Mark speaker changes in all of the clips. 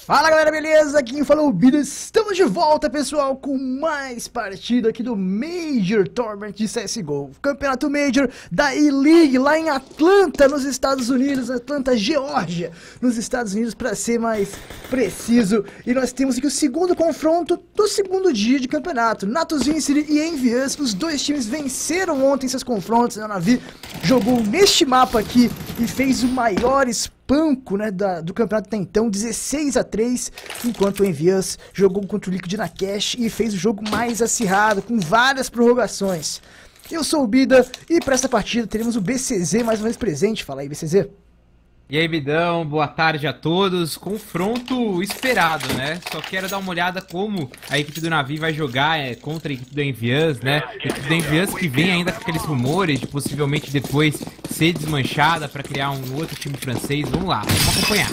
Speaker 1: Fala galera, beleza? Aqui quem falou o Bida. Estamos de volta, pessoal, com mais partida aqui do Major Tournament de CSGO. Campeonato Major da E-League lá em Atlanta, nos Estados Unidos. Atlanta, Geórgia, nos Estados Unidos, para ser mais preciso. E nós temos aqui o segundo confronto do segundo dia de campeonato. Natus Vincere e Envious, os dois times venceram ontem seus confrontos. A Navi jogou neste mapa aqui e fez o maior espanco, né, do campeonato até então, 16-3, enquanto o Envious jogou contra o Liquid na Cash e fez o jogo mais acirrado, com várias prorrogações. Eu sou o Bida e para essa partida teremos o BCZ mais uma vez presente. Fala aí, BCZ.
Speaker 2: E aí, Bidão, boa tarde a todos. Confronto esperado, né? Só quero dar uma olhada como a equipe do Navi vai jogar contra a equipe do Envious, né? A equipe do Envious que vem ainda com aqueles rumores de possivelmente depois ser desmanchada para criar um outro time francês. Vamos lá, vamos acompanhar.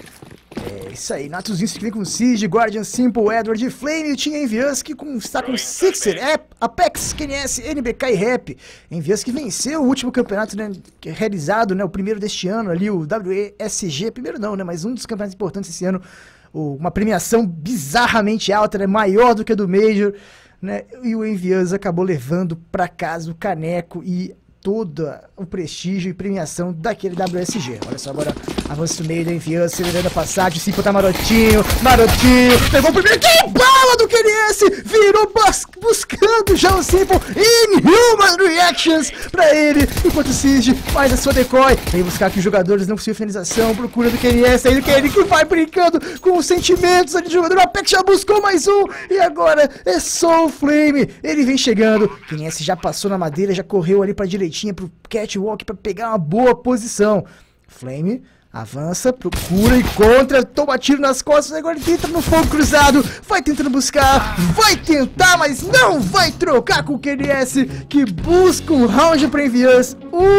Speaker 1: É isso aí, Natus Vincere que vem com Siege, Guardian, Simple, Edward, Flame e tinha Envious que está com Sixer, Apex, KNS, NBK e Rap. Envious que venceu o último campeonato, né, realizado, né, o primeiro deste ano ali, o WESG, primeiro não, né, mas um dos campeonatos importantes esse ano, uma premiação bizarramente alta, né, maior do que a do Major, né, e o Envious acabou levando para casa o caneco e todo o prestígio e premiação daquele WSG. Olha só, agora avança o meio da Envious, acelerando a passagem, Simple tá marotinho, pegou o primeiro, que bala do QNS, virou buscando já o Simple, Inhuman Reactions pra ele, enquanto o Siege faz a sua decoy, vem buscar aqui os jogadores, não conseguiu finalização, procura do QNS, aí do QNS que vai brincando com os sentimentos ali do jogador, o Apex já buscou mais um, e agora é só o Flame, ele vem chegando, QNS já passou na madeira, já correu ali pra direita, pro catwalk para pegar uma boa posição. Flame avança, procura, encontra, toma tiro nas costas, agora ele entra no fogo cruzado, vai tentando buscar, vai tentar, mas não vai trocar com o QNS, que busca um round para Envious,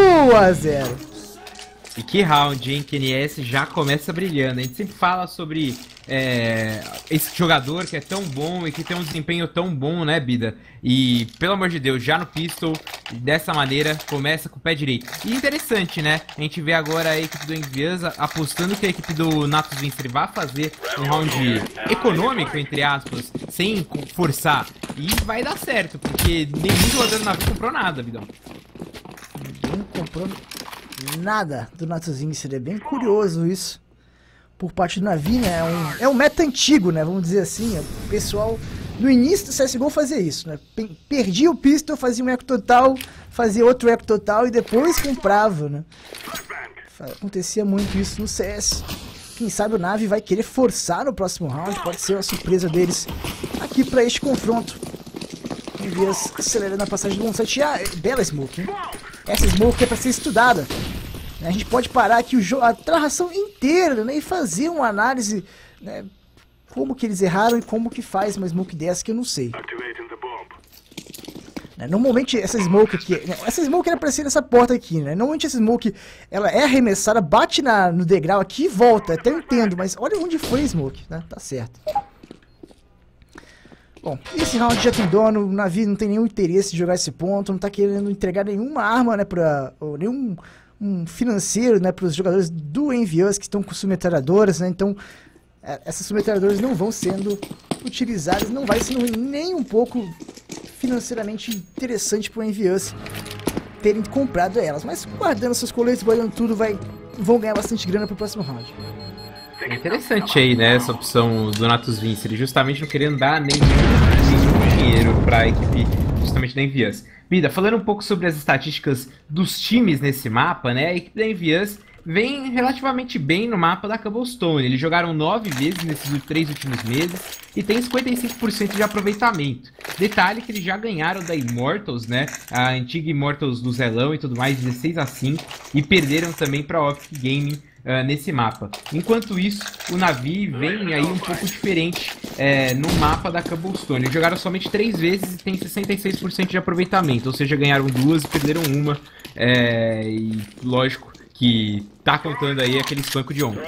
Speaker 1: 1-0.
Speaker 2: E que round, hein? QNS já começa brilhando. A gente sempre fala sobre esse jogador que é tão bom e que tem um desempenho tão bom, né, Bida? E, pelo amor de Deus, já no pistol, dessa maneira, começa com o pé direito. E interessante, né? A gente vê agora a equipe do Envious apostando que a equipe do Natus Vincere vai fazer um round econômico, entre aspas, sem forçar. E vai dar certo, porque nenhum jogador do Navi comprou nada, Bidão.
Speaker 1: Ninguém comprou nada do Natus Vincere, é bem curioso isso por parte do Navi, né? É um meta antigo, né? Vamos dizer assim, o pessoal no início do CSGO fazia isso, né? Perdia o pistol, fazia um eco total, fazia outro eco total e depois comprava, né? Acontecia muito isso no CS. Quem sabe o Navi vai querer forçar no próximo round, pode ser uma surpresa deles aqui para este confronto. Envious acelerando a passagem do 1-7. Bela smoke, hein? Essa smoke é para ser estudada. A gente pode parar aqui a narração inteira, né, e fazer uma análise, né, como que eles erraram e como que faz uma smoke dessa que eu não sei. Normalmente essa smoke aqui, essa smoke era para ser nessa porta aqui, né? Normalmente essa smoke ela é arremessada, bate no degrau aqui e volta, até eu entendo, mas olha onde foi a smoke, né? Tá certo. Bom, esse round já tem dono, o Navi não tem nenhum interesse de jogar esse ponto, não tá querendo entregar nenhuma arma, né, ou nenhum financeiro, né, para os jogadores do Envious que estão com submetralhadoras, né, então essas submetralhadoras não vão sendo utilizadas, não vai sendo nem um pouco financeiramente interessante para o Envious terem comprado elas, mas guardando seus coletes, guardando tudo, vão ganhar bastante grana para o próximo round.
Speaker 2: É interessante aí, né, essa opção do Natus Vincere, justamente não querendo dar nenhum dinheiro para a equipe justamente da Envious. Bida, falando um pouco sobre as estatísticas dos times nesse mapa, né, a equipe da Envious vem relativamente bem no mapa da Cobblestone. Eles jogaram 9 vezes nesses 3 últimos meses e tem 55% de aproveitamento. Detalhe que eles já ganharam da Immortals, né, a antiga Immortals do Zelão e tudo mais, 16-5, e perderam também para a Optic Gaming nesse mapa. Enquanto isso, o Navi vem aí um pouco diferente no mapa da Cobblestone. Eles jogaram somente 3 vezes e tem 66% de aproveitamento, ou seja, ganharam 2 e perderam 1. E lógico que tá contando aí aquele espanco de ontem.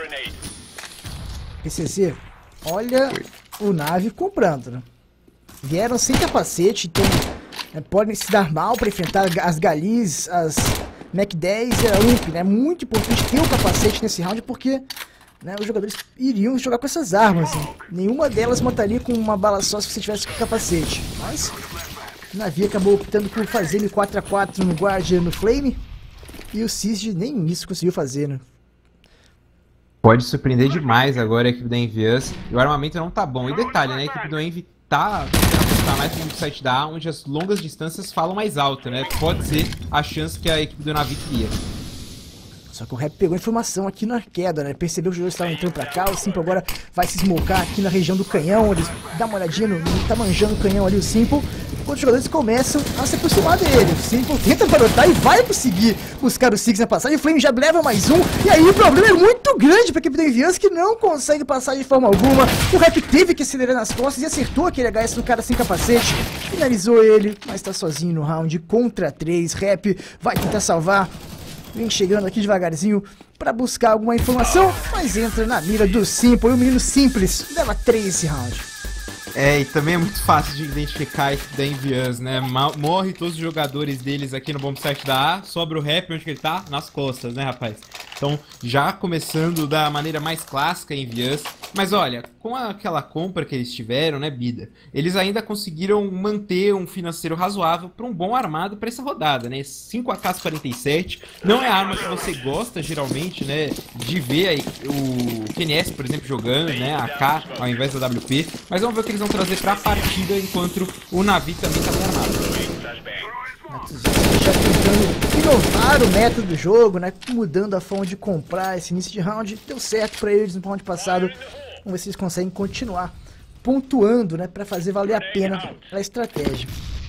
Speaker 1: PCC, olha o Navi comprando, né? Vieram sem capacete, então podem se dar mal para enfrentar as Galis, as Mac 10 e a UMP, né? É muito importante ter o capacete nesse round porque né, os jogadores iriam jogar com essas armas. Né? Nenhuma delas mataria com uma bala só se você tivesse com capacete. Mas o Na'Vi acabou optando por fazer ele 4x4 no Guardian no Flame. E o Siege nem isso conseguiu fazer, né?
Speaker 2: Pode surpreender demais agora a equipe da Envious. E o armamento não tá bom. E detalhe, né? A equipe do Envy tá mais no site da A, onde as longas distâncias falam mais alto, né? Pode ser a chance que a equipe do Na'Vi cria.
Speaker 1: Só que o Rap pegou informação aqui na queda, né? Percebeu que os jogadores estavam entrando pra cá. O Simple agora vai se smocar aqui na região do canhão. Ele dá uma olhadinha no tá manjando o canhão ali, o Simple. Enquanto os jogadores começam a se aproximar dele. O Simple tenta barotar e vai conseguir buscar o Six na passagem. O Flame já leva mais um. E aí o problema é muito grande pra equipe da Envious, que não consegue passar de forma alguma. O Rap teve que acelerar nas costas e acertou aquele HS no cara sem capacete. Finalizou ele, mas tá sozinho no round contra 3. Rap vai tentar salvar. Vem chegando aqui devagarzinho pra buscar alguma informação, mas entra na mira do Simple. E o menino simples leva 3 esse round.
Speaker 2: E também é muito fácil de identificar a equipe da Envious, né? Morre todos os jogadores deles aqui no bombsite da A, sobra o Rap, onde que ele tá? Nas costas, né, rapaz? Então, já começando da maneira mais clássica em Envious. Mas olha, com aquela compra que eles tiveram, né, Bida? Eles ainda conseguiram manter um financeiro razoável para um bom armado para essa rodada, né? 5 AK-47 não é a arma que você gosta, geralmente, né, de ver o QNS, por exemplo, jogando, né, AK ao invés da WP. Mas vamos ver o que eles vão trazer para a partida, enquanto o Na'Vi também está bem armado.
Speaker 1: Já tentando inovar o método do jogo, né? Mudando a forma de comprar esse início de round. Deu certo pra eles no round passado. Vamos ver se eles conseguem continuar pontuando, né? Pra fazer valer a pena a estratégia.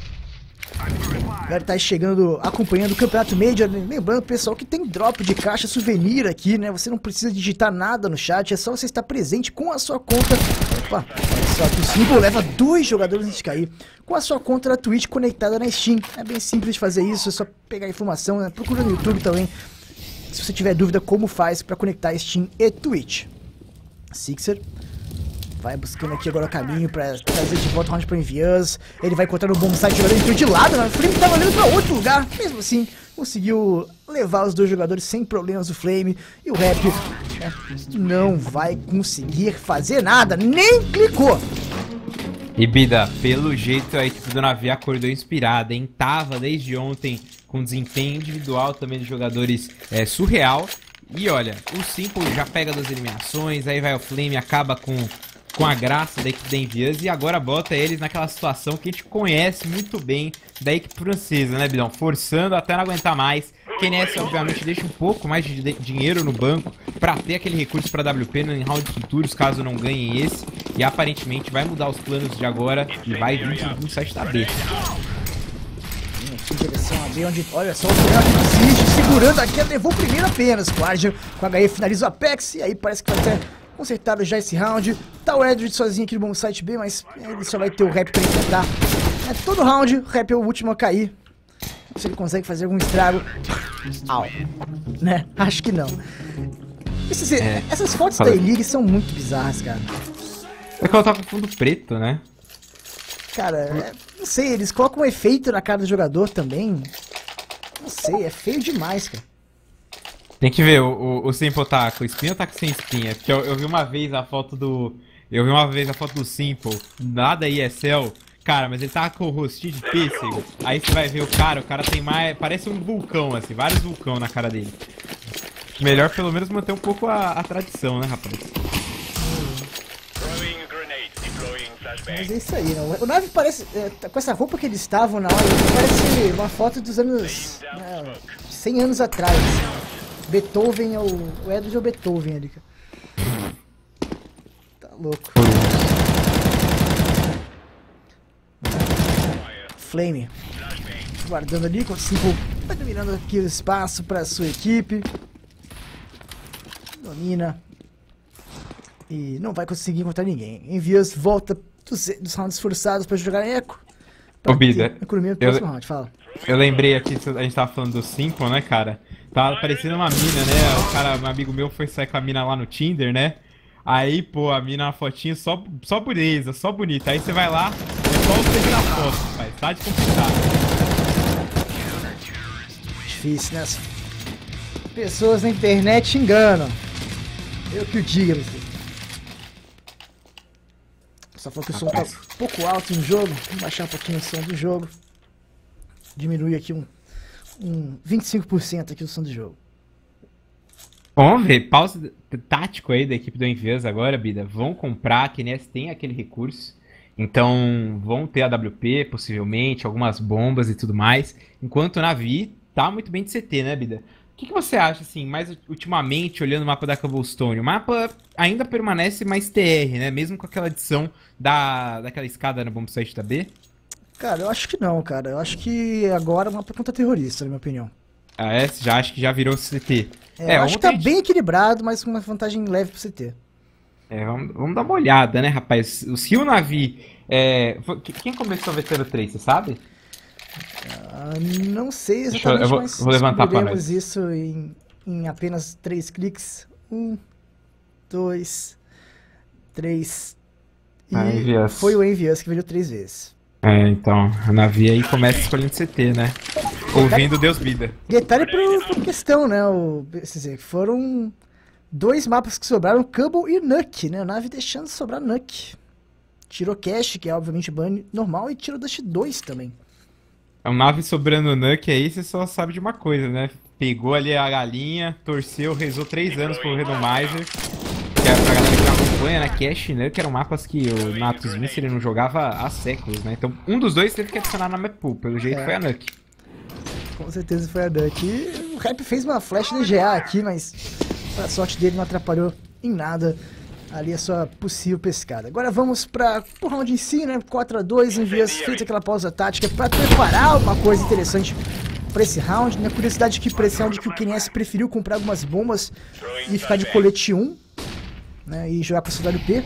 Speaker 1: A galera tá chegando, acompanhando o Campeonato Major. Lembrando, pessoal, que tem drop de caixa souvenir aqui, né? Você não precisa digitar nada no chat. É só você estar presente com a sua conta. Opa, olha só que o Simple leva 2 jogadores antes de cair. Com a sua conta da Twitch conectada na Steam. É bem simples de fazer isso, é só pegar a informação, né? Procura no YouTube também, se você tiver dúvida como faz para conectar Steam e Twitch. Sixer vai buscando aqui agora o caminho para trazer de volta o round para Envious. Ele vai encontrar o bombsite, o jogador entrou de lado, né? O Flame estava olhando para outro lugar. Mesmo assim, conseguiu levar os 2 jogadores sem problemas do Flame. E o Rap não vai conseguir fazer nada, nem clicou.
Speaker 2: E Bida, pelo jeito a equipe do Na'Vi acordou inspirada, hein? Tava desde ontem com desempenho individual também dos jogadores surreal. E olha, o Simple já pega 2 eliminações, aí vai o Flame, acaba com a graça da equipe da Envious e agora bota eles naquela situação que a gente conhece muito bem da equipe francesa, né, Bidão? Forçando até não aguentar mais. QNS, obviamente, deixa um pouco mais de dinheiro no banco para ter aquele recurso para WP em rounds futuros, caso não ganhem esse. E aparentemente vai mudar os planos de agora e vai vir no site da B.
Speaker 1: Aqui em direção a B, onde, olha só, o Fernando existe, segurando aqui, levou o primeiro apenas. Guardian com a HE finaliza o Apex, e aí parece que vai ter consertado já esse round. Tá o Edward sozinho aqui no bom site B, mas ele só vai ter o Rap pra enfrentar. Todo round, o Rap é o último a cair. Se ele consegue fazer algum estrago. Au. Né? Acho que não. Essas fotos da E-League são muito bizarras, cara.
Speaker 2: É que ela tá com fundo preto, né?
Speaker 1: Cara, não sei, eles colocam um efeito na cara do jogador também. Não sei, é feio demais, cara.
Speaker 2: Tem que ver, o Simple tá com espinha ou tá sem espinha? Porque eu vi uma vez a foto do... Eu vi uma vez a foto do Simple, lá da ESL. Cara, mas ele tá com o rostinho de pêssego. Aí você vai ver o cara tem mais... Parece um vulcão, assim, vários vulcão na cara dele. Melhor pelo menos manter um pouco a tradição, né, rapaz?
Speaker 1: Mas é isso aí, né? O Na'Vi parece... com essa roupa que eles estavam na hora, parece uma foto dos anos... 100 anos atrás. Beethoven, o Edward é o Beethoven ali, cara. Tá louco. Flame guardando ali, com o Simple vai dominando aqui o espaço para sua equipe. Domina. E não vai conseguir encontrar ninguém. Envious volta dos rounds forçados para jogar eco.
Speaker 2: Ô, Bida,
Speaker 1: economia do próximo round, fala.
Speaker 2: Eu lembrei aqui, a gente tava falando do Simple, né, cara? Tava parecendo uma mina, né? O cara, um amigo meu, foi sair com a mina lá no Tinder, né? Aí, pô, a mina, uma fotinha só beleza, só bonita. Aí você vai lá, é só você tirar foto, rapaz. Tá de complicado.
Speaker 1: Difícil, né? Pessoas na internet enganam. Eu que o diga, meu filho. Só falou que o som tá um pouco alto no jogo. Vamos baixar um pouquinho o som do jogo. Diminui aqui um 25% aqui o som do jogo.
Speaker 2: Vamos ver, pausa tático aí da equipe do Envious agora, Bida. Vão comprar, a KNS tem aquele recurso. Então vão ter AWP, possivelmente, algumas bombas e tudo mais. Enquanto o Navi tá muito bem de CT, né, Bida? O que você acha, assim, mais ultimamente, olhando o mapa da Cobblestone? O mapa ainda permanece mais TR, né? Mesmo com aquela adição daquela escada no bombsite da B?
Speaker 1: Cara, eu acho que não, cara. Eu acho que agora o mapa é contra terrorista, na minha opinião.
Speaker 2: Ah, é? Você já acha que já virou CT?
Speaker 1: Eu acho que tá bem equilibrado, mas com uma vantagem leve pro CT.
Speaker 2: Vamos dar uma olhada, né, rapaz? Se o Navi... Quem começou a VT 3, você sabe?
Speaker 1: Não sei exatamente, mas
Speaker 2: vou levantar para
Speaker 1: nós. Isso em apenas 3 cliques. 1, 2, 3. E foi o Envious que veio 3 vezes.
Speaker 2: Então, a Navi aí começa escolhendo CT, né? Ouvindo Deus Bida.
Speaker 1: Detalhe por questão, né? Foram 2 mapas que sobraram, Cubble e Nuke, né? A Navi deixando sobrar Nuke. Tirou Cash, que é obviamente ban normal, e tirou Dust 2 também.
Speaker 2: É um Navi sobrando Nuke aí, você só sabe de uma coisa, né? Pegou ali a galinha, torceu, rezou 3 anos pro Randomizer. Que é pra galera que não acompanha, né? Cash e Nuke eram mapas que o Natus Vince ele não jogava há séculos, né? Então um dos dois teve que adicionar na map pool, pelo jeito foi a Nuke.
Speaker 1: Com certeza foi a Nuke. E o Rap fez uma flash de GA aqui, mas a sorte dele não atrapalhou em nada ali a sua possível pescada. Agora vamos para o round em si, né? 4-2, Envious fez aquela pausa tática para preparar uma coisa interessante para esse round, né? Curiosidade aqui para esse round que o KNS preferiu comprar algumas bombas e ficar de colete 1, né? E jogar com a CWP.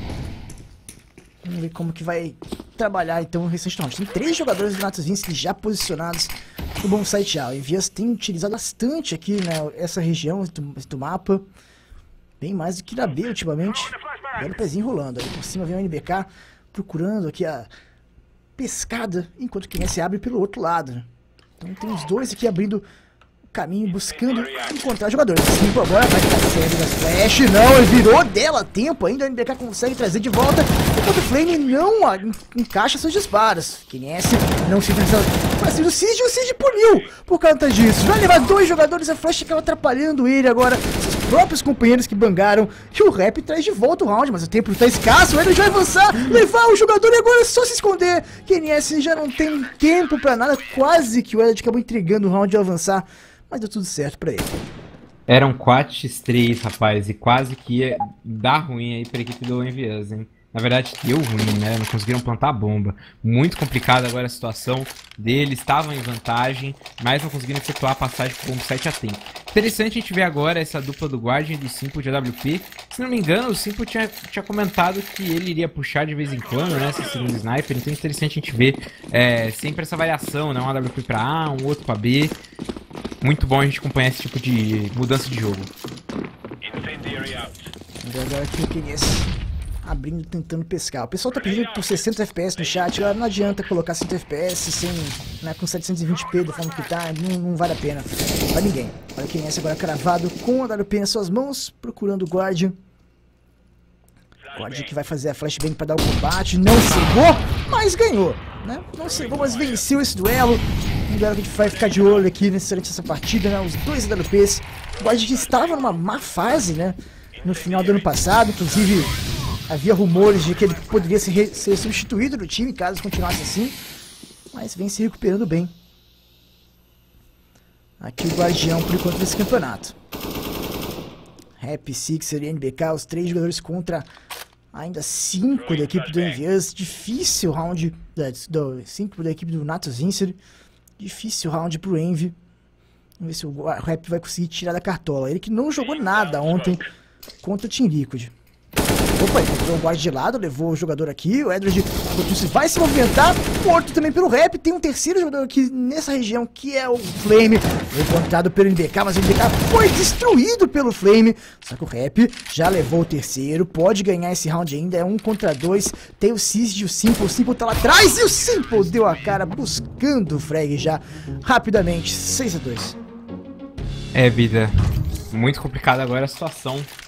Speaker 1: Vamos ver como que vai trabalhar então o restante round. Tem 3 jogadores do Natus já posicionados no bom site A. O Envious tem utilizado bastante aqui, né, essa região do mapa. Bem mais do que na B ultimamente. Olha o pezinho rolando. Ali por cima vem o NBK procurando aqui a pescada, enquanto o KNS abre pelo outro lado, né? Então tem os dois aqui abrindo o caminho, buscando encontrar jogadores. O Simple agora vai ficar sério das flash. Não, ele virou dela a tempo ainda. O NBK consegue trazer de volta, enquanto o Flame não encaixa seus disparos. KNS não se utiliza pra cima do Siege, e o Siege puniu por conta disso. Vai levar 2 jogadores, a flash acaba atrapalhando ele agora. Próprios companheiros que bangaram, e o Rap traz de volta o round, mas o tempo está escasso, ele vai avançar, levar o jogador e agora é só se esconder. KNS já não tem tempo pra nada, quase que o Elliot acabou entregando o round ao avançar, mas deu tudo certo pra ele.
Speaker 2: Eram 4x3, rapaz, e quase que ia dar ruim aí pra equipe do Envious, hein? Na verdade, deu ruim, né? Não conseguiram plantar a bomba. Muito complicada agora a situação deles. Estavam em vantagem, mas não conseguiram efetuar a passagem pro bombsite a tempo. Interessante a gente ver agora essa dupla do Guardian e do Simple de AWP. Se não me engano, o Simple tinha comentado que ele iria puxar de vez em quando, né? Esse segundo sniper. Então é interessante a gente ver sempre essa variação, né? Um AWP pra A, um outro pra B. Muito bom a gente acompanhar esse tipo de mudança de jogo.
Speaker 1: Agora aqui o KNS abrindo, tentando pescar. O pessoal tá pedindo por 60 FPS no chat. Não adianta colocar 100 FPS né, com 720p da forma que tá. Não vale a pena pra ninguém. Olha o KNS agora cravado com a WP nas suas mãos, procurando o Guardian. Guardian que vai fazer a flashbang pra dar o combate. Não cegou, mas ganhou, né? Não cegou, mas venceu esse duelo. Agora a gente vai ficar de olho aqui durante essa partida, né? Os 2 AWPs. O Guardian estava numa má fase, né? No final do ano passado, inclusive havia rumores de que ele poderia ser substituído no time caso continuasse assim, mas vem se recuperando bem. Aqui o Guardião por enquanto desse campeonato. Rap, Sixer e NBK, os 3 jogadores contra ainda 5 da equipe do Envious. Difícil round 5 da equipe do Natus Vincer. Difícil round pro Envy. Vamos ver se o Rap vai conseguir tirar da cartola. Ele que não jogou nada ontem contra o Team Liquid. Opa, ele encontrou o guarda de lado, levou o jogador aqui, o Edward vai se movimentar, morto também pelo Rap, tem um terceiro jogador aqui nessa região, que é o Flame, foi encontrado pelo NBK, mas o NBK foi destruído pelo Flame, só que o Rap já levou o terceiro, pode ganhar esse round ainda, é 1 contra 2, tem o Cis e o Simple tá lá atrás, e o Simple deu a cara buscando o frag já, rapidamente, 6-2.
Speaker 2: Vida, muito complicada agora a situação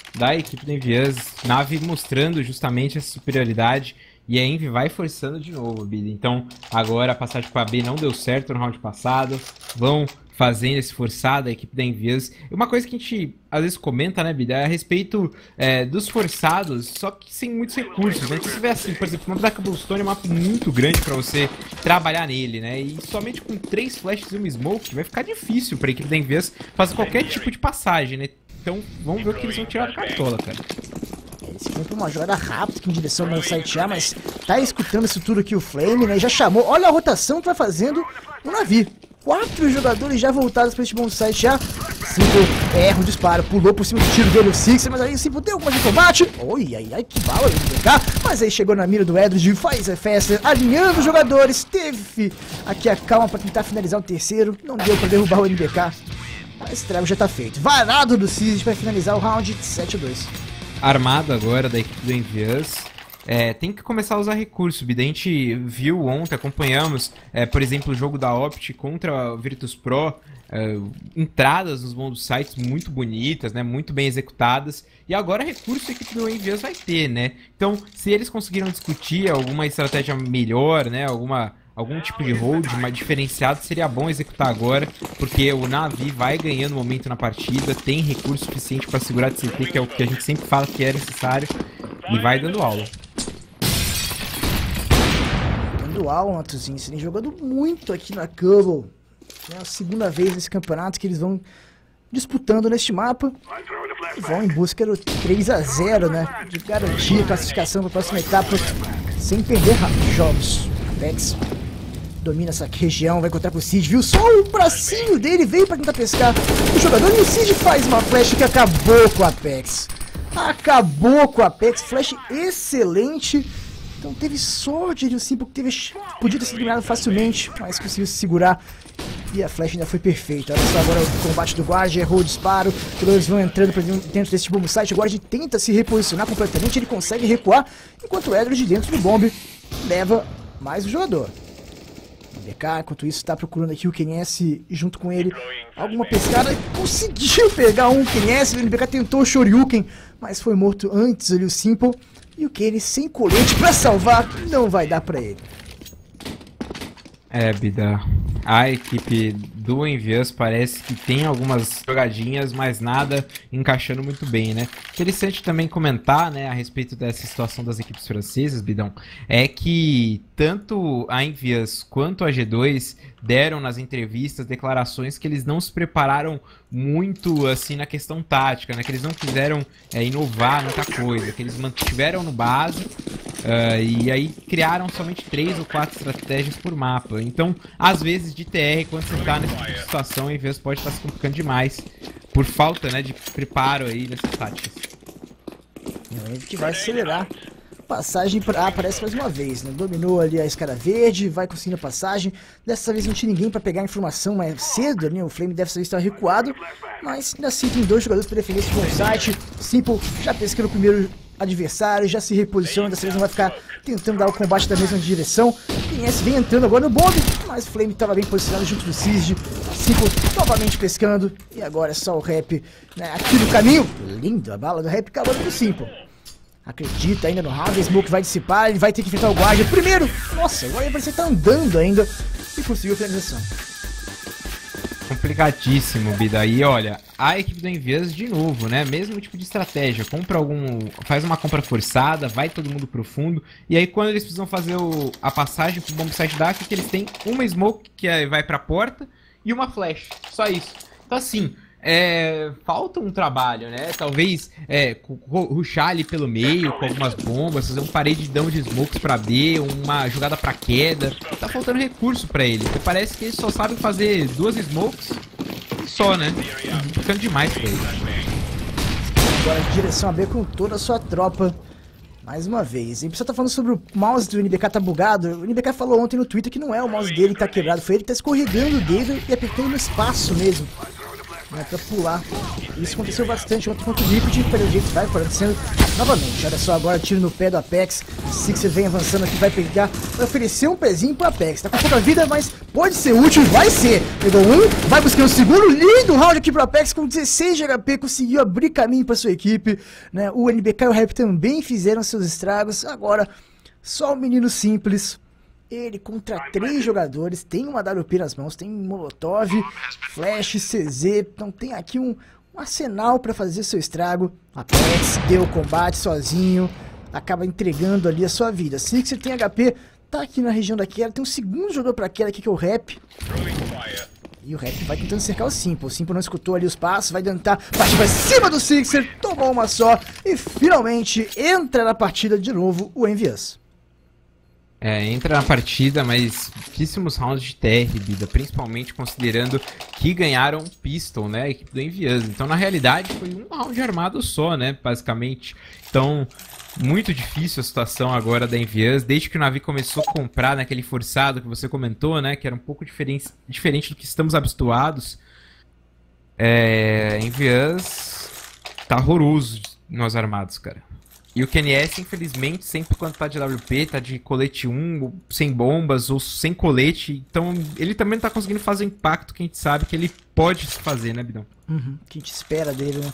Speaker 2: da equipe da Envious. Nave mostrando justamente essa superioridade. E a Envy vai forçando de novo, Bida. Então, agora a passagem para B não deu certo no round passado. Vão fazendo esse forçado, a equipe da Envious. Uma coisa que a gente às vezes comenta, né, Bida, é a respeito dos forçados, só que sem muitos recursos, né? Então, você vê assim, por exemplo, o mapa da Cobblestone é um mapa muito grande para você trabalhar nele, né? E somente com 3 flashes e uma smoke vai ficar difícil para a equipe da Envious fazer qualquer tipo de passagem, né? Então, vamos ver o que eles vão tirar da cartola, cara.
Speaker 1: Eles foi pra uma jogada rápida aqui em direção ao site A, mas tá escutando isso tudo aqui o Flame, né? Já chamou. Olha a rotação que vai fazendo o Navi. 4 jogadores já voltados para este bom site A. Simple erra o disparo, pulou por cima do tiro dele o Sixer, mas aí o Simple deu alguma de combate. Oi, ai, que bala ele pegar. Mas aí chegou na mira do Edward, faz a festa, alinhando os jogadores. Teve aqui a calma para tentar finalizar o terceiro. Não deu para derrubar o NBK. Mas o estrago já tá feito. Varado do Sixer para finalizar o round 7-2.
Speaker 2: Armado agora da equipe do Envious. Tem que começar a usar recurso, Bida. A gente viu ontem, acompanhamos, por exemplo, o jogo da Opt contra o Virtus Pro, entradas nos bons sites muito bonitas, né, muito bem executadas, e agora recurso a equipe do Envious vai ter, né? Então, se eles conseguiram discutir alguma estratégia melhor, né, algum tipo de hold mais diferenciado, seria bom executar agora, porque o Navi vai ganhando momento na partida, tem recurso suficiente para segurar de CT, que é o que a gente sempre fala que é necessário, e vai dando aula.
Speaker 1: Dando aula, Natuzinho, eles vem jogando muito aqui na Cobble. É a segunda vez nesse campeonato que eles vão disputando neste mapa. E vão em busca do 3-0, né? De garantir a classificação para a próxima etapa sem perder jogos. Apex domina essa região, vai encontrar com o Cid, viu só o bracinho dele, veio para tentar pescar o jogador e o Cid faz uma flash que acabou com a Apex. Acabou com a Apex, flash excelente. Então teve sorte de o Simple que podia ter sido eliminado facilmente, mas conseguiu se segurar. E a flash ainda foi perfeita. Olha só agora o combate do Guard, errou o disparo. Os jogadores vão entrando pra dentro desse bomb site. O Guard tenta se reposicionar completamente, ele consegue recuar, enquanto o Edward dentro do bomb leva mais um jogador. O BK, enquanto isso, está procurando aqui o KNS junto com ele. Alguma pescada, conseguiu pegar um KNS. O NBK tentou o Shoryuken, mas foi morto antes ali o Simple. E o Kenny sem colete pra salvar, não vai dar pra ele.
Speaker 2: Bida, a equipe do Envious parece que tem algumas jogadinhas, mas nada encaixando muito bem, né? Interessante também comentar, né, a respeito dessa situação das equipes francesas, Bidão, é que tanto a Envious quanto a G2 deram nas entrevistas declarações que eles não se prepararam muito assim na questão tática, né? Que eles não quiseram inovar muita coisa, que eles mantiveram no base e aí criaram somente 3 ou 4 estratégias por mapa. Então, às vezes de TR, quando você tá nessa tipo de situação, a Envious pode estar se complicando demais por falta, né, de preparo aí nessas táticas.
Speaker 1: É o que vai acelerar. Passagem para A aparece mais uma vez, né? Dominou ali a escada verde, vai conseguindo a passagem. Dessa vez não tinha ninguém para pegar a informação mais cedo ali, o Flame dessa vez estava recuado, mas ainda assim tem 2 jogadores para defender esse bom site. Simple já pescando o primeiro adversário, já se reposiciona, dessa vez não vai ficar tentando dar o combate da mesma direção. KNS vem entrando agora no bomb, mas o Flame estava bem posicionado junto do Sizd. Simple novamente pescando, e agora é só o Rap, né, aqui no caminho. Lindo a bala do Rap acabando do Simple. Acredita ainda no round, a Smoke vai dissipar, ele vai ter que enfrentar o Guardian primeiro. Nossa, o Guardian parece que tá andando ainda e conseguiu a finalização.
Speaker 2: Complicadíssimo, Bida. E olha, a equipe do Envious de novo, né? Mesmo tipo de estratégia, faz uma compra forçada, vai todo mundo pro fundo, e aí quando eles precisam fazer a passagem pro bomb site da, que eles têm uma Smoke que vai pra porta e uma flash, só isso. Então assim, falta um trabalho, né? Talvez rushar ali pelo meio com algumas bombas, fazer um paredão de smokes pra B, uma jogada pra queda. Tá faltando recurso pra ele, porque parece que eles só sabem fazer 2 smokes e só, né? Ficando demais pra ele.
Speaker 1: Agora direção a B com toda a sua tropa. Mais uma vez. E o pessoal tá falando sobre o mouse do NBK tá bugado. O NBK falou ontem no Twitter que não é o mouse dele que tá quebrado, foi ele que tá escorregando o dedo e apertando no espaço mesmo, né, pra pular Isso aconteceu bastante ontem contra o Liquid e pelo jeito vai acontecendo novamente. Olha só agora, tiro no pé do Apex. O Sixer vem avançando aqui, vai pegar, vai oferecer um pezinho pro Apex. Tá com pouca vida, mas pode ser útil, vai ser. Pegou um, vai buscar o segundo, lindo round aqui pro Apex com 16 de HP, conseguiu abrir caminho pra sua equipe, né? O NBK e o Rap também fizeram seus estragos. Agora, só o menino simples. Ele contra 3 jogadores, tem uma WP nas mãos, tem Molotov, Flash, CZ, então tem aqui um arsenal para fazer seu estrago. Apex deu o combate sozinho, acaba entregando ali a sua vida. Sixer tem HP, tá aqui na região da queda, tem um segundo jogador para queda aqui que é o Rap. E o Rap vai tentando cercar o Simple. O Simple não escutou ali os passos, vai tentar partir para cima do Sixer, tomou uma só e finalmente entra na partida de novo o Envious.
Speaker 2: Entra na partida, mas pouquíssimos rounds de TR, Bida, principalmente considerando que ganharam Pistol, né, a equipe do Envious. Então, na realidade, foi um round armado só, né, basicamente. Então, muito difícil a situação agora da Envious, desde que o Na'Vi começou a comprar naquele forçado que você comentou, né, que era um pouco diferente do que estamos habituados. Envious tá horroroso nos armados, cara. E o KNS, infelizmente, sempre quando tá de WP, tá de colete 1, sem bombas ou sem colete. Então, ele também não tá conseguindo fazer o impacto que a gente sabe que ele pode fazer, né, Bidão?
Speaker 1: Que a gente espera dele, né?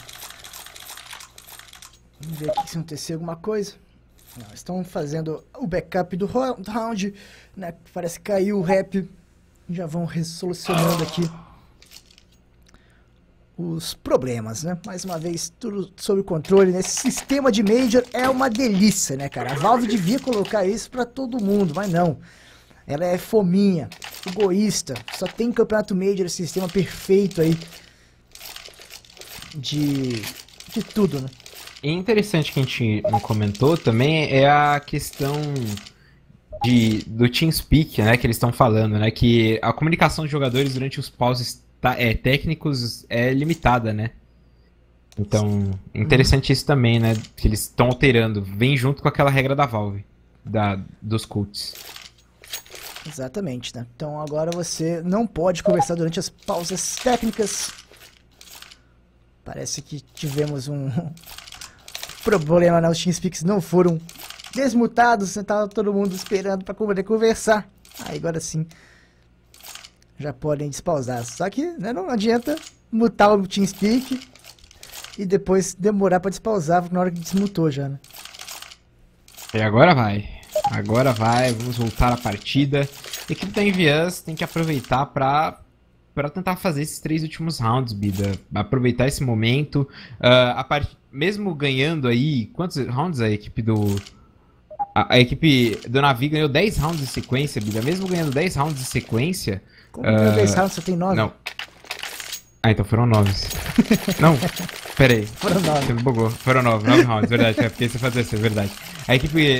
Speaker 1: Vamos ver aqui se acontecer alguma coisa. Não, estão fazendo o backup do round, né? Parece que caiu o Rap. Já vão resolucionando aqui os problemas, né? Mais uma vez, tudo sob controle. Nesse sistema de Major é uma delícia, né, cara? A Valve devia colocar isso pra todo mundo, mas não. Ela é fominha, egoísta. Só tem campeonato Major, esse sistema perfeito aí de tudo, né?
Speaker 2: E interessante que a gente não comentou também é a questão do TeamSpeak, né? Que eles estão falando, né? Que a comunicação dos jogadores durante os pauses técnicos é limitada, né? Então, interessante isso também, né? Que eles estão alterando. Vem junto com aquela regra da Valve, dos cults.
Speaker 1: Exatamente, né? Então agora você não pode conversar durante as pausas técnicas. Parece que tivemos um problema, né? Os TeamSpeaks não foram desmutados, né? Tava todo mundo esperando para poder conversar. Aí agora sim já podem despausar. Só que, né, não adianta mutar o TeamSpeak e depois demorar para despausar na hora que desmutou já, né?
Speaker 2: E agora vai. Agora vai. Vamos voltar à partida. A equipe da Envious tem que aproveitar para tentar fazer esses 3 últimos rounds, Bida. Aproveitar esse momento. Mesmo ganhando aí... Quantos rounds a equipe do... A equipe do Na'Vi ganhou 10 rounds de sequência, Bida. Mesmo ganhando 10 rounds de sequência...
Speaker 1: Como ganhou 10 rounds, você tem 9?
Speaker 2: Não. então foram 9. Não, pera aí.
Speaker 1: Foram 9.
Speaker 2: Você me bugou. Foram 9 rounds, verdade. É porque você fazia isso, é verdade. A equipe...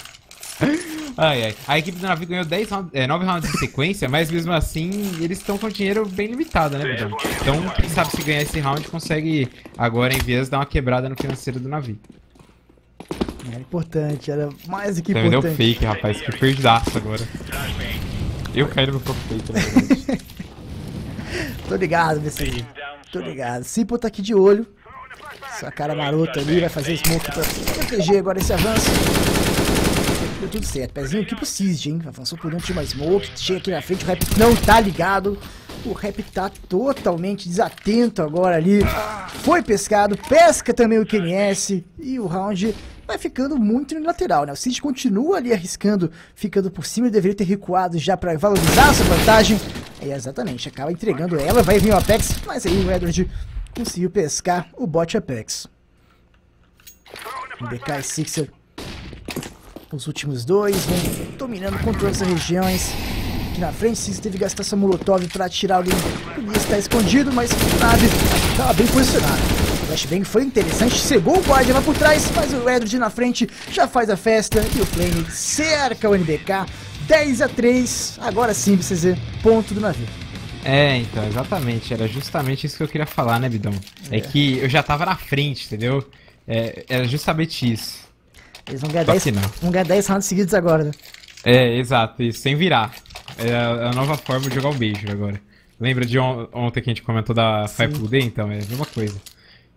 Speaker 2: A equipe do Na'Vi ganhou 9 rounds de sequência, mas mesmo assim eles estão com dinheiro bem limitado, né, Bidão? Então, quem sabe se ganhar esse round consegue agora, em vez de dar uma quebrada no financeiro do Na'Vi.
Speaker 1: Era importante, era mais do que
Speaker 2: importante.
Speaker 1: importante.
Speaker 2: Deu fake, rapaz, que perdidaço agora. Eu caí no meu próprio fake, na verdade.
Speaker 1: Tô ligado, BC. Tô ligado. Simple tá aqui de olho. Essa cara marota ali, vai fazer smoke pra proteger agora esse avanço. Deu tudo certo. Pezinho aqui pro Sizd, hein? Avançou por dentro de uma smoke. Chega aqui na frente, o Rap não tá ligado. O Rap tá totalmente desatento agora ali. Foi pescado, pesca também o KNS. E o round vai ficando muito unilateral, né? O Sizd continua ali arriscando, ficando por cima. Ele deveria ter recuado já pra valorizar essa vantagem. É, exatamente, acaba entregando ela. Vai vir o Apex, mas aí o Edward conseguiu pescar o bot Apex. BK e Sixer, os últimos dois, vão dominando com todas as regiões. Aqui na frente, Sixer teve que gastar essa molotov para atirar alguém que está escondido, mas o nave estava bem posicionado. O flashbang foi interessante, cegou o guarda lá por trás, mas o Edward na frente já faz a festa e o Flame cerca o NBK. 10-3, agora sim, CZ, ponto do navio.
Speaker 2: Então, exatamente, era justamente isso que eu queria falar, né, Bidão? É que eu já tava na frente, entendeu? Era justamente isso.
Speaker 1: Eles vão ganhar 10 rounds seguidos agora, né?
Speaker 2: Exato, isso, sem virar. É a nova forma de jogar o Major agora. Lembra de ontem que a gente comentou da Five Day? Então, é a mesma coisa.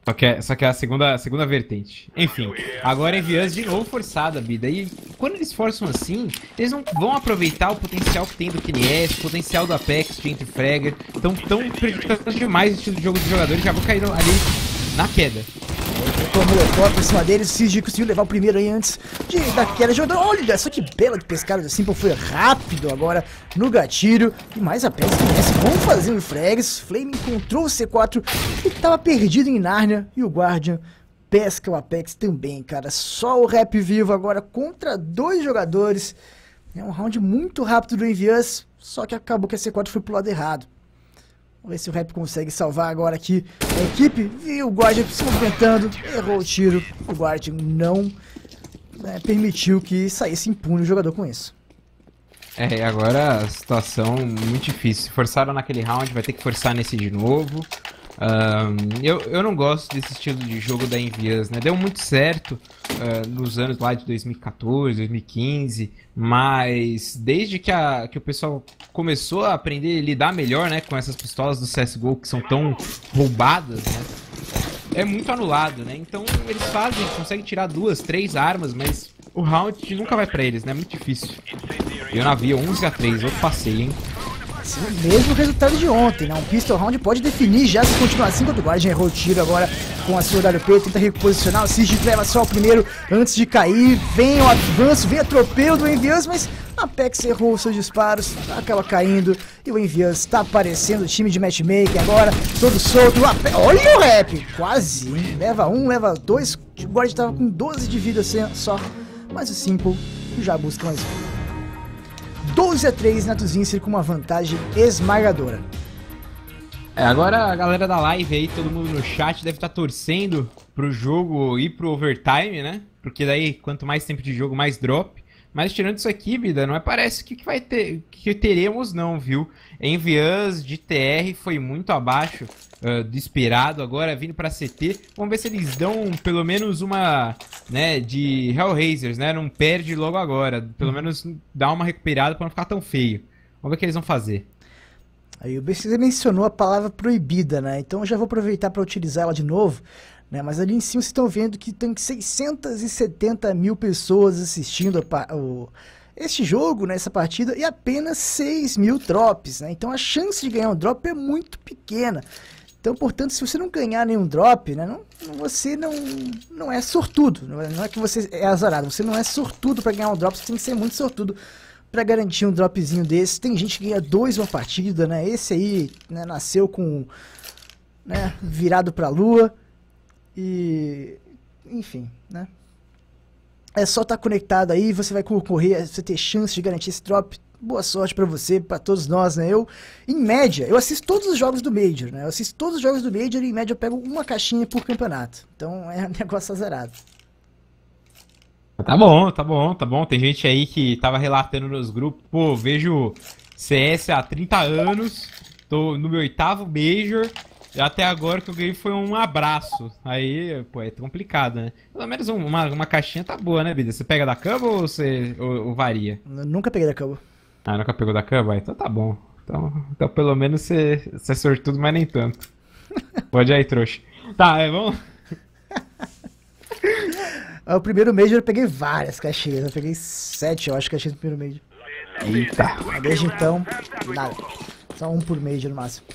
Speaker 2: Só que é a segunda vertente. Enfim, agora Envious de novo forçada, Bida. E quando eles forçam assim, eles não vão aproveitar o potencial que tem do KNS, o potencial do Apex, de Entre Fragger. Estão prejudicando demais o estilo de jogo dos jogadores, já vão cair ali na queda.
Speaker 1: O Molotov por cima deles, o Cid conseguiu levar o primeiro aí antes da queda de jogador. Olha só que bela de pescada da Simple, foi rápido agora no gatilho. E mais a peça que vão fazendo frags. Flame encontrou o C4 que estava perdido em Nárnia. E o Guardian pesca o Apex também, cara. Só o Rap vivo agora contra 2 jogadores. É um round muito rápido do Envious, só que acabou que a C4 foi pro lado errado. Vamos ver se o Rap consegue salvar agora aqui a equipe. Viu o Guardian se movimentando, errou o tiro. O Guardian não permitiu que saísse impune o jogador com isso.
Speaker 2: Agora a situação muito difícil. Forçaram naquele round, vai ter que forçar nesse de novo. Eu não gosto desse estilo de jogo da Envious, né? Deu muito certo nos anos lá de 2014, 2015, mas desde que o pessoal começou a aprender a lidar melhor, né, com essas pistolas do CSGO que são tão roubadas, né, é muito anulado, né? Então eles conseguem tirar 2, 3 armas, mas o round nunca vai pra eles, né? É muito difícil. Eu na via 11-3, outro passeio, hein?
Speaker 1: O mesmo resultado de ontem, né? Um pistol round pode definir já se continuar assim, quando o Guardian errou o tiro agora com a sua WP, tenta reposicionar, o Sigid leva só o primeiro antes de cair, vem o avanço, vem atropelo do Envious, mas a Apex errou os seus disparos, acaba caindo e o Envious tá aparecendo, o time de matchmaking agora, todo solto, olha o Rap, quase, hein? Leva 1, leva 2, o Guardian tava com 12 de vida só, mas o Simple já busca mais um. 12-3 na Tuzincer com uma vantagem esmagadora.
Speaker 2: Agora a galera da live aí, todo mundo no chat deve estar torcendo pro jogo ir pro overtime, né? Porque daí, quanto mais tempo de jogo, mais drop. Mas tirando isso aqui, Bida, não parece que vai ter, que teremos não, viu? Envious de TR foi muito abaixo do esperado, agora vindo pra CT. Vamos ver se eles dão pelo menos uma, né, de Hellraisers, né? Não perde logo agora. Pelo menos dá uma recuperada pra não ficar tão feio. Vamos ver o que eles vão fazer.
Speaker 1: Aí o BCZ mencionou a palavra proibida, né? Então eu já vou aproveitar para utilizar ela de novo, né? Mas ali em cima vocês estão vendo que tem 670 mil pessoas assistindo este jogo, né? Essa partida, e apenas 6 mil drops, né? Então a chance de ganhar um drop é muito pequena. Então, portanto, se você não ganhar nenhum drop, né? Você não é sortudo. Não é que você é azarado, você não é sortudo para ganhar um drop, você tem que ser muito sortudo para garantir um dropzinho desse. Tem gente que ganha 2 uma partida, né? Esse aí, né, nasceu com, né, virado pra lua. E enfim, né? É só estar conectado aí, você vai concorrer, você ter chance de garantir esse drop. Boa sorte pra você, pra todos nós, né? Eu, em média, eu assisto todos os jogos do Major, né? Eu assisto todos os jogos do Major e em média eu pego uma caixinha por campeonato. Então é um negócio azarado.
Speaker 2: Tá bom, tá bom, tá bom. Tem gente aí que tava relatando nos grupos. Pô, vejo CS há 30 anos, tô no meu 8º Major, e até agora que eu ganhei foi um abraço. Aí, pô, é complicado, né? Pelo menos uma caixinha tá boa, né, Bida? Você pega da cama ou varia?
Speaker 1: Eu nunca peguei da cama.
Speaker 2: Ah, nunca pegou da cama? Então tá bom. Então pelo menos você é sortudo, mas nem tanto. Pode aí, trouxa. Tá, vamos...
Speaker 1: O primeiro Major eu peguei várias caixinhas, eu peguei 7, eu acho, caixinhas do primeiro Major.
Speaker 2: Eita.
Speaker 1: Desde então, nada. Só um por Major no máximo.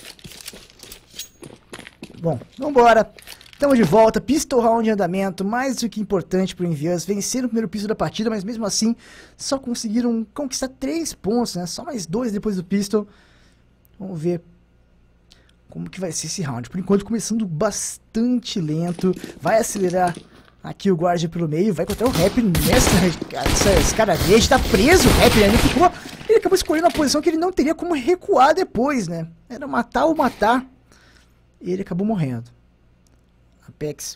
Speaker 1: Bom, vambora. Estamos de volta, pistol round em andamento, mais do que importante pro Envious. Venceram o primeiro pistol da partida, mas mesmo assim só conseguiram conquistar 3 pontos, né? Só mais 2 depois do pistol. Vamos ver como que vai ser esse round. Por enquanto começando bastante lento, vai acelerar aqui o Guardian pelo meio, vai encontrar o Rap nessa escaravelha, tá preso o Rap, né? Ele acabou escolhendo uma posição que ele não teria como recuar depois, né? Era matar ou matar, e ele acabou morrendo. Apex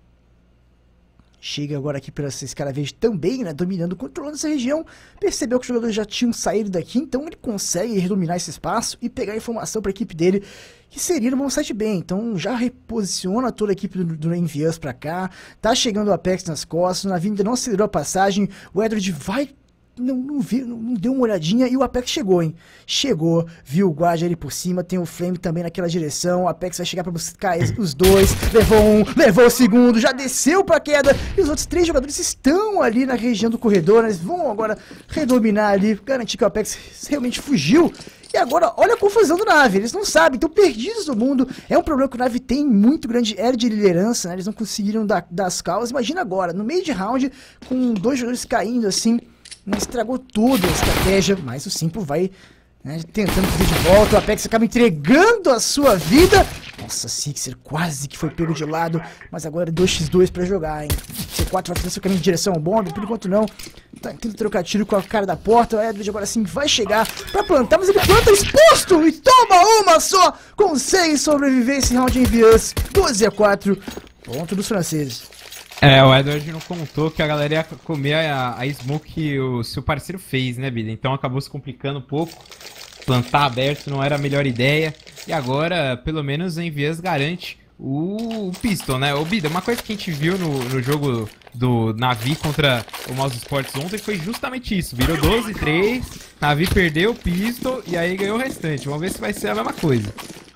Speaker 1: chega agora aqui pela escaravelha também, né? Dominando, controlando essa região, percebeu que os jogadores já tinham saído daqui, então ele consegue redominar esse espaço e pegar a informação para a equipe dele, que seria no bom site bem. Então já reposiciona toda a equipe do Envious pra cá. Tá chegando o Apex nas costas. O navio ainda não acelerou a passagem. O Edward vai não deu uma olhadinha e o Apex chegou, hein? Chegou, viu o Guardian ali por cima, tem o Flame também naquela direção, o Apex vai chegar pra buscar os dois, levou um, levou o segundo, já desceu pra queda, e os outros 3 jogadores estão ali na região do corredor, né? Eles vão agora redominar ali, garantir que o Apex realmente fugiu. E agora, olha a confusão do Na'Vi, eles não sabem, estão perdidos no mundo. É um problema que o Na'Vi tem muito grande, era de liderança, né? Eles não conseguiram dar as causas. Imagina agora, no meio de round, com 2 jogadores caindo assim, né? Estragou toda a estratégia, mas o Simple vai, né, tentando fazer de volta. O Apex acaba entregando a sua vida. Nossa, Sixer quase que foi pego de lado, mas agora é 2x2 pra jogar, hein? C4 vai fazer seu caminho em direção ao bomb, por enquanto não. Tá tentando trocar tiro com a cara da porta. O Edward agora sim vai chegar pra plantar, mas ele planta exposto e toma uma só. Consegue sobreviver esse round em Envious. 12-4, ponto dos franceses.
Speaker 2: O Edward não contou que a galera ia comer a smoke que o seu parceiro fez, né, Bida? Então acabou se complicando um pouco. Plantar aberto não era a melhor ideia. E agora, pelo menos, a Envious garante o Pistol, né? Ô, Bida, uma coisa que a gente viu no jogo do Na'Vi contra o Mouse Sports ontem foi justamente isso. Virou 12-3, Na'Vi perdeu o Pistol e aí ganhou o restante. Vamos ver se vai ser a mesma coisa.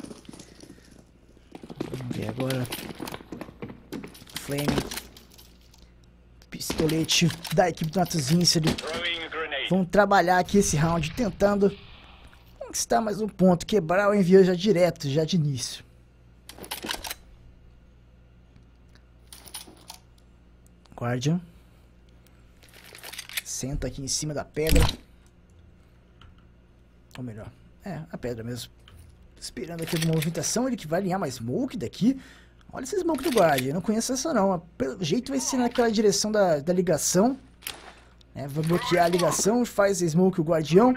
Speaker 1: Vamos ver agora. Flame. Pistolete da equipe do Natus Vincent. Vamos trabalhar aqui esse round tentando conquistar mais um ponto, quebrar o envio já direto, já de início. Guardian senta aqui em cima da pedra, ou melhor, a pedra mesmo, esperando aqui a movimentação. Ele que vai alinhar mais smoke daqui. Olha esse smoke do Guardian, eu não conheço essa não, pelo jeito vai ser naquela direção da ligação, vai bloquear a ligação, faz smoke o Guardião.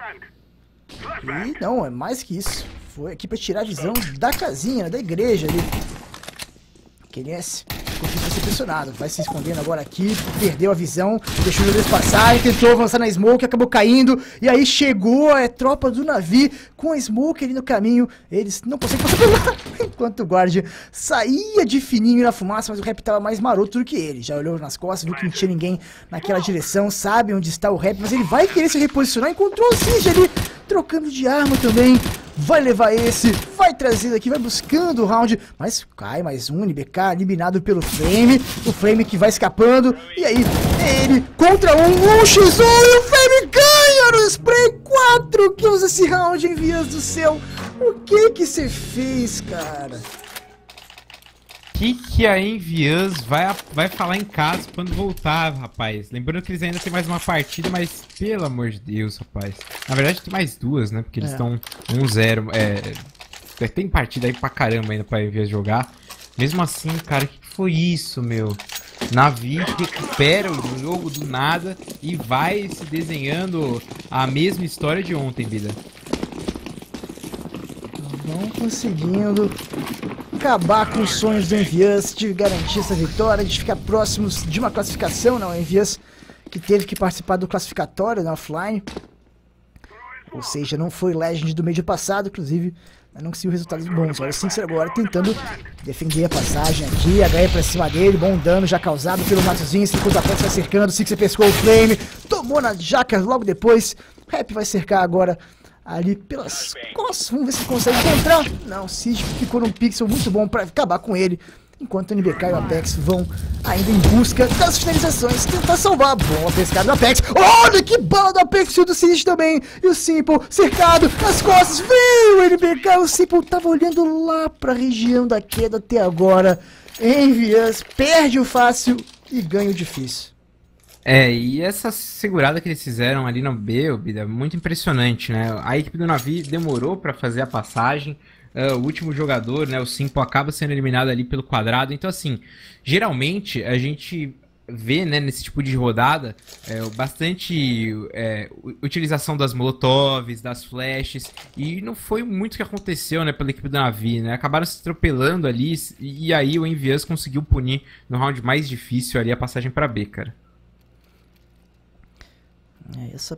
Speaker 1: E não, é mais que isso. Foi aqui pra tirar a visão da casinha, da igreja ali. QNS conseguiu ser pressionado. Vai se escondendo agora aqui. Perdeu a visão. Deixou o jogadores passarem. Tentou avançar na smoke. Acabou caindo. E aí chegou a tropa do Na'Vi com a smoke ali no caminho. Eles não conseguem passar por lá. Enquanto o Guardian saía de fininho na fumaça. Mas o Rap tava mais maroto do que ele. Já olhou nas costas. Viu que não tinha ninguém naquela direção. Sabe onde está o Rap. Mas ele vai querer se reposicionar. Encontrou o Siege ali. Trocando de arma também. Vai levar esse, vai trazer daqui, vai buscando o round, mas cai mais um, NBK eliminado pelo Flame, o Flame que vai escapando, e aí, ele contra um 1x1, e o Flame ganha no spray, 4 kills esse round, Envious do céu, o que você fez, cara?
Speaker 2: Que a Envious vai falar em casa quando voltar, rapaz. Lembrando que eles ainda tem mais uma partida, mas pelo amor de Deus, rapaz. Na verdade tem mais 2, né? Porque eles estão 1-0. Tem partida aí pra caramba ainda pra Envious jogar. Mesmo assim, cara, o que foi isso, meu? Na'Vi recupera o jogo do nada e vai se desenhando a mesma história de ontem, vida.
Speaker 1: Vão conseguindo acabar com os sonhos do Envious de garantir essa vitória, de ficar próximos de uma classificação, não, o Envious que teve que participar do classificatório na offline, ou seja, não foi Legend do mês passado, inclusive não conseguiu resultados bons. Olha o Sixer agora tentando defender a passagem aqui, HE pra cima dele, bom dano já causado pelo Matozinho, enquanto o Apex vai cercando, o Sixer pescou o Flame, tomou na jaca logo depois, Rap vai cercar agora ali pelas costas, vamos ver se consegue encontrar. Não, o Siege ficou num pixel muito bom pra acabar com ele, enquanto o NBK e o Apex vão ainda em busca das finalizações, tentar salvar. Boa pescada do Apex, olha que bala do Apex e o do Siege também, e o Simple cercado nas costas, veio o NBK, o Simple tava olhando lá pra região da queda até agora. Envious perde o fácil e ganha o difícil.
Speaker 2: E essa segurada que eles fizeram ali no B, é muito impressionante, né? A equipe do Na'Vi demorou para fazer a passagem, o último jogador, né, o Simple, acaba sendo eliminado ali pelo quadrado. Então, assim, geralmente a gente vê, né, nesse tipo de rodada, bastante utilização das molotovs, das flashes, e não foi muito o que aconteceu, né, pela equipe do Na'Vi, né? Acabaram se atropelando ali, e aí o Envious conseguiu punir no round mais difícil ali a passagem para B, cara.
Speaker 1: Essa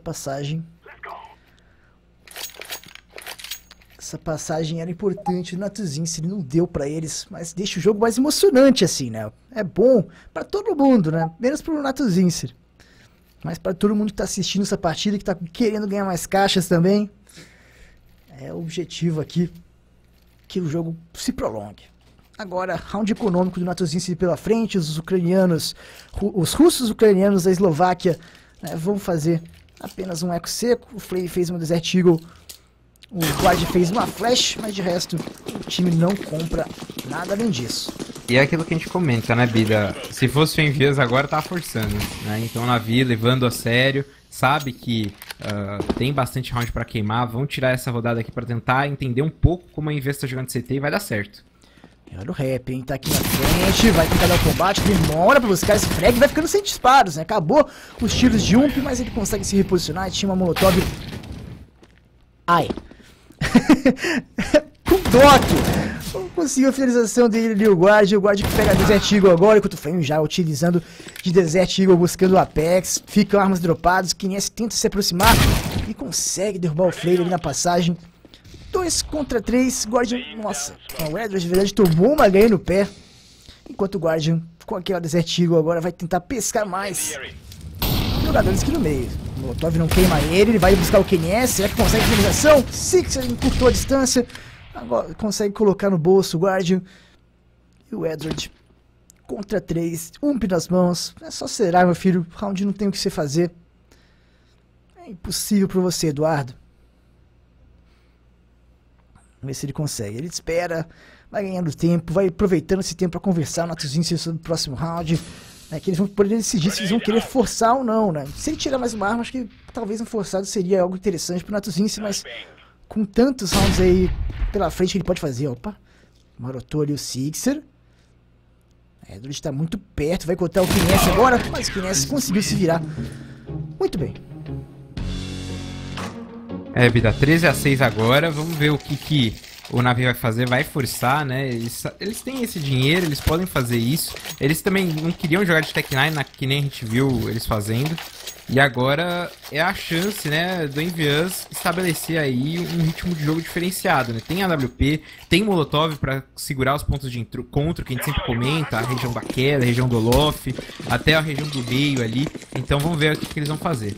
Speaker 1: passagem era importante. O Natuzinho, se ele não deu pra eles, mas deixa o jogo mais emocionante assim, né? É bom pra todo mundo, né? Menos pro Natuzinho. Mas para todo mundo que tá assistindo essa partida, que tá querendo ganhar mais caixas também, é o objetivo aqui, que o jogo se prolongue. Agora, round econômico do Natuzinski pela frente, os ucranianos, os russos ucranianos da Eslováquia, né, vão fazer apenas um eco seco. O Flame fez uma Desert Eagle, o Guard fez uma Flash, mas de resto o time não compra nada além disso.
Speaker 2: E é aquilo que a gente comenta, né, Bida? Se fosse o Envias agora, tá forçando, né? Então o Navi levando a sério, sabe que tem bastante round pra queimar, vão tirar essa rodada aqui pra tentar entender um pouco como a Envias tá jogando CT e vai dar certo.
Speaker 1: Olha o rap, hein? Tá aqui na frente, vai tentar dar o combate, demora pra buscar esse frag, vai ficando sem disparos, né? Acabou os tiros de Ump, mas ele consegue se reposicionar e tinha uma molotov. Ai. Com Doc. Conseguiu a finalização dele ali, o Guard que pega a Desert Eagle agora, enquanto o Flame já utilizando de Desert Eagle, buscando o Apex. Ficam armas dropadas, Kiness tenta se aproximar e consegue derrubar o Flame ali na passagem. 2 contra 3, Guardian, nossa, o Edward de verdade tomou uma ganha no pé, enquanto o Guardian, com aquela Desert Eagle agora, vai tentar pescar mais jogadores aqui no meio. O Molotov não queima ele vai buscar o KNS, será que consegue finalização? Sixer encurtou a distância, agora consegue colocar no bolso o Guardian, e o Edward contra 3, Ump nas mãos, é só será, meu filho, round não tem o que você fazer, é impossível pra você, Eduardo. Vamos ver se ele consegue. Ele espera, vai ganhando tempo, vai aproveitando esse tempo para conversar o Natuzinski sobre o próximo round, né, que eles vão poder decidir se eles vão querer forçar ou não, né? Se ele tirar mais uma arma, acho que talvez um forçado seria algo interessante pro Natuzinski, mas com tantos rounds aí pela frente que ele pode fazer, opa, marotou ali o Sixer. Edward está muito perto, vai cortar o Kiness agora, mas o Kiness conseguiu se virar muito bem.
Speaker 2: Bida, 13-6 agora, vamos ver o que o Navi vai fazer, vai forçar, né? Eles têm esse dinheiro, eles podem fazer isso. Eles também não queriam jogar de Tech9, que nem a gente viu eles fazendo. E agora é a chance, né, do Envias estabelecer aí um ritmo de jogo diferenciado, né? Tem AWP, tem Molotov para segurar os pontos de encontro, que a gente sempre comenta, a região da queda, a região do Olof, até a região do meio ali. Então vamos ver o que eles vão fazer.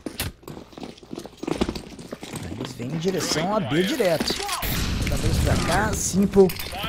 Speaker 1: Vem em direção a B direto. Jogadores pra cá, Simple.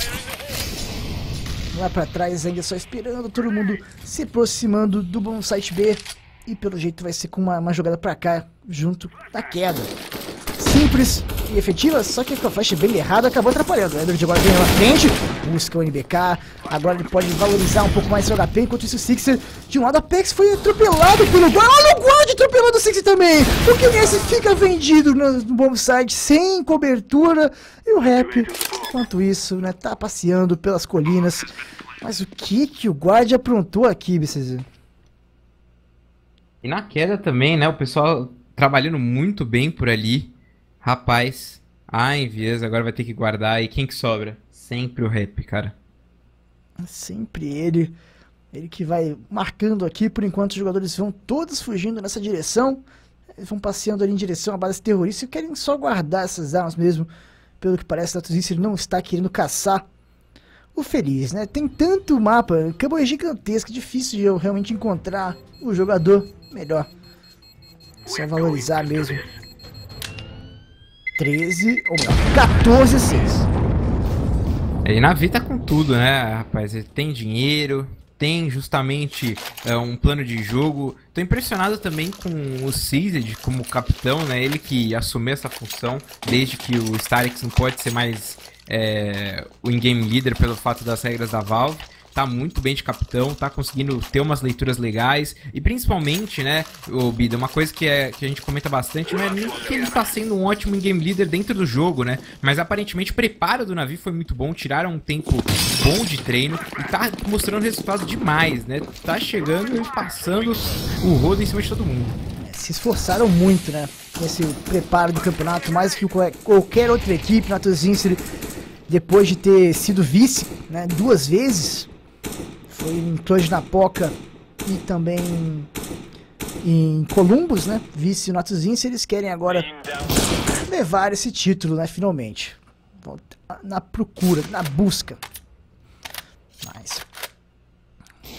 Speaker 1: Lá pra trás ainda só esperando, todo mundo se aproximando do bom site B. E pelo jeito vai ser com uma jogada pra cá, junto da queda. Simples e efetiva, só que com a flash bem errada acabou atrapalhando. O Edward agora vem na frente, busca o NBK. Agora ele pode valorizar um pouco mais seu HP, enquanto isso o Sixer, de um lado, a Apex foi atropelado pelo Guard. Olha o Guard atropelando o Sixer também! O QNS fica vendido no bom site, sem cobertura. E o Rap, enquanto isso, né, tá passeando pelas colinas. Mas o que o Guard aprontou aqui, BCZ?
Speaker 2: E na queda também, né, o pessoal trabalhando muito bem por ali. Rapaz, a Envias agora vai ter que guardar. E quem que sobra? Sempre o Rap, cara.
Speaker 1: Sempre ele. Ele que vai marcando aqui. Por enquanto os jogadores vão todos fugindo nessa direção. Eles vão passeando ali em direção à base terrorista. E querem só guardar essas armas mesmo. Pelo que parece, o Natuzinski não está querendo caçar o Feliz, né? Tem tanto mapa. Campo é gigantesco. Difícil de eu realmente encontrar o jogador melhor. Só valorizar mesmo. 13, ou melhor, 14-6.
Speaker 2: E Navi tá com tudo, né, rapaz? Ele tem dinheiro, tem justamente um plano de jogo. Tô impressionado também com o Seized como capitão, né? Ele que assumiu essa função, desde que o Starix não pode ser mais o in-game leader pelo fato das regras da Valve. Tá muito bem de capitão, tá conseguindo ter umas leituras legais. E principalmente, né, o Bida, uma coisa que a gente comenta bastante, não é nem que ele tá sendo um ótimo in-game leader dentro do jogo, né? Mas aparentemente o preparo do Navi foi muito bom, tiraram um tempo bom de treino e tá mostrando resultado demais, né? Tá chegando e passando o rodo em cima de todo mundo.
Speaker 1: Se esforçaram muito, né, nesse preparo do campeonato, mais que qualquer outra equipe. Natuzinski, depois de ter sido vice, né, 2 vezes, foi em Cluj Napoca e também em Columbus, né, vice o Natuzinski. Eles querem agora levar esse título, né, finalmente. Na procura, na busca. Mas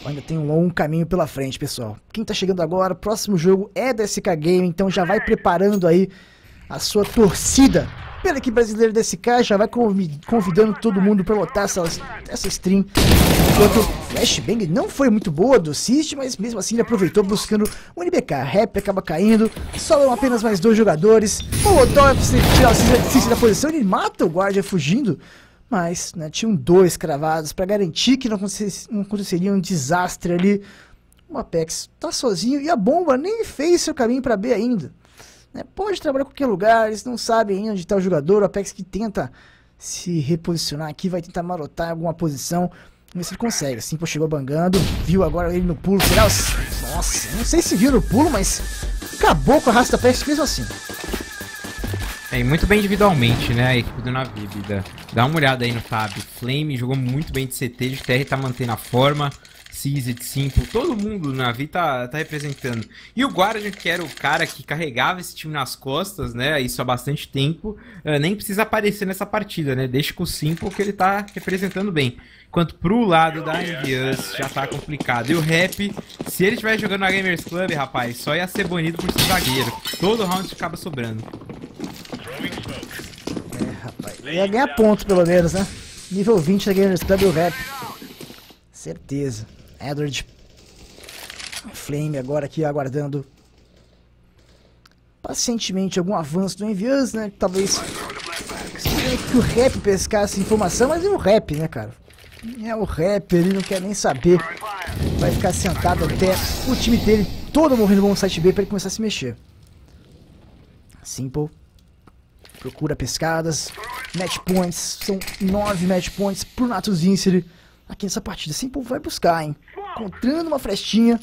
Speaker 1: Ainda tem um longo caminho pela frente, pessoal. Quem tá chegando agora, o próximo jogo é da SK Game, então já vai preparando aí a sua torcida pela equipe brasileira da SK, já vai convidando todo mundo pra lotar essa stream. Enquanto o Flashbang não foi muito boa do Sist, mas mesmo assim ele aproveitou buscando o NBK. Rap acaba caindo, sobram apenas mais 2 jogadores. Molotov tirar o Sist da posição, ele mata o guarda fugindo. Mas, né, tinham 2 cravados pra garantir que não aconteceria um desastre ali. O Apex tá sozinho e a bomba nem fez seu caminho pra B ainda. Né, pode trabalhar em qualquer lugar, eles não sabem ainda onde tá o jogador. O Apex que tenta se reposicionar aqui, vai tentar marotar em alguma posição. Vamos ver se ele consegue. Simple chegou bangando, viu agora ele no pulo. Será Nossa, não sei se viu no pulo, mas acabou com a raça do Apex mesmo assim.
Speaker 2: E muito bem individualmente, né, a equipe do Navi, Bida. Dá uma olhada aí no tab. Flame jogou muito bem de CT, de TR tá mantendo a forma. Seized, Simple, todo mundo no Navi tá representando. E o Guardian, que era o cara que carregava esse time nas costas, né, isso há bastante tempo, nem precisa aparecer nessa partida, né, deixa com o Simple que ele tá representando bem. Enquanto pro lado da Envious já tá complicado. E o Rap, se ele estiver jogando na Gamers Club, rapaz, só ia ser banido por ser zagueiro. Todo round acaba sobrando.
Speaker 1: Rapaz, ia ganhar ponto pelo menos, né? Nível 20 da Gamers Club e o Rap. Certeza. Edward. Flame agora aqui aguardando pacientemente algum avanço do Envious, né? Talvez que o Rap pescasse informação, mas é o Rap, né, cara? É o Rap, ele não quer nem saber. Vai ficar sentado até o time dele todo morrendo no bom site B para ele começar a se mexer. Simple procura pescadas, match points, são 9 match points pro Natus Vincere aqui nessa partida. Simple vai buscar, hein? Encontrando uma frestinha.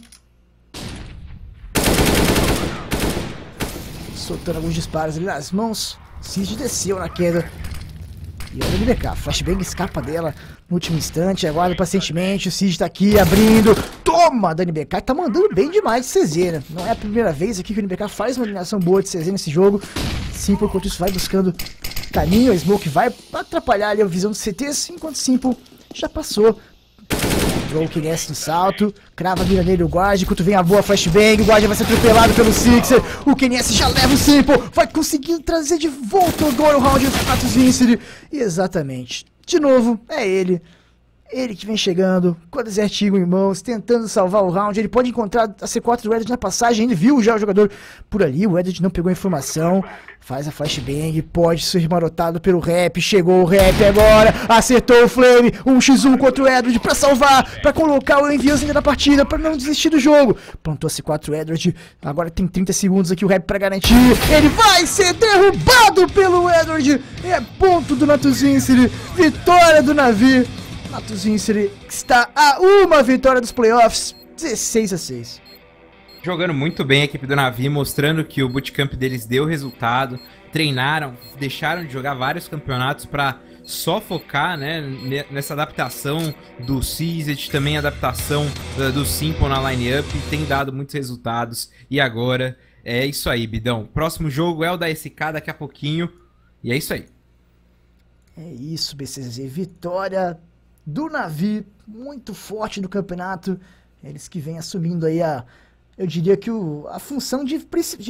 Speaker 1: Soltando alguns disparos ali nas mãos. Sist desceu na queda. E olha o NBK, Flashbang escapa dela no último instante, aguarda pacientemente, o Sist tá aqui abrindo, toma da NBK, tá mandando bem demais de CZ, né? Não é a primeira vez aqui que o NBK faz uma eliminação boa de CZ nesse jogo. Simple, enquanto isso, vai buscando caminho, a Smoke vai atrapalhar ali a visão do CT, enquanto Simple já passou. Entrou o KNS no salto, crava a mira nele o guarda, enquanto vem a boa flashbang, o guarda vai ser atropelado pelo Sixer, o KNS já leva o Simple, vai conseguir trazer de volta agora o round do Natus Vincere, e exatamente, de novo, é ele que vem chegando, com a Desert Eagle em mãos, tentando salvar o round. Ele pode encontrar a C4 do Edward na passagem, ele viu já o jogador por ali, o Edward não pegou a informação, faz a flashbang, pode ser marotado pelo Rap, chegou o Rap agora, acertou o Flame, 1x1 contra o Edward pra salvar, pra colocar o Envious ainda na partida, pra não desistir do jogo. Plantou a C4 Edward, agora tem 30 segundos aqui o Rap pra garantir, ele vai ser derrubado pelo Edward, é ponto do Natus Vincere, vitória do Navi. Natus Vincere está a uma vitória dos playoffs, 16-6.
Speaker 2: Jogando muito bem a equipe do Navi, mostrando que o bootcamp deles deu resultado. Treinaram, deixaram de jogar vários campeonatos para só focar, né, nessa adaptação do Seized, também a adaptação do Simple na line-up, tem dado muitos resultados. E agora é isso aí, Bidão. Próximo jogo é o da SK daqui a pouquinho. E é isso aí.
Speaker 1: É isso, BCZ. Vitória do Navi, muito forte no campeonato. Eles que vêm assumindo aí eu diria que a função de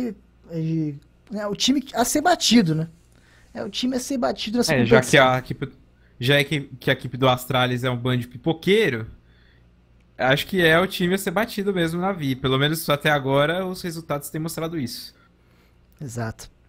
Speaker 1: né, o time a ser batido, né? É o time a ser batido nessa competição.
Speaker 2: Já que a equipe do Astralis é um bando de pipoqueiro, acho que é o time a ser batido mesmo, Navi. Pelo menos até agora os resultados têm mostrado isso.
Speaker 1: Exato.